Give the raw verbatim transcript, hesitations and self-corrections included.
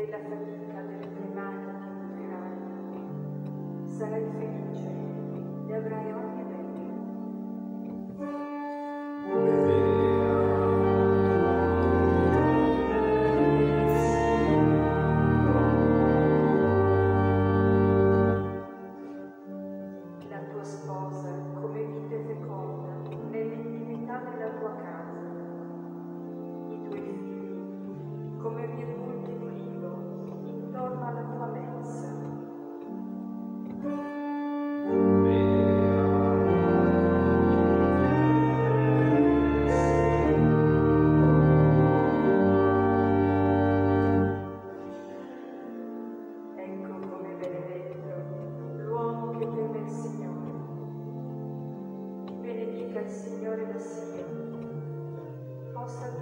e la fatica delle tue mani ti nutreranno. Sarai felice e avrai ogni bene. La tua sposa come vite feconda nell'intimità della tua casa, i tuoi figli come virgulti d'olivo intorno alla tua mensa. Ecco come benedetto l'uomo che teme il Signore. Benedica il Signore da Sion, possa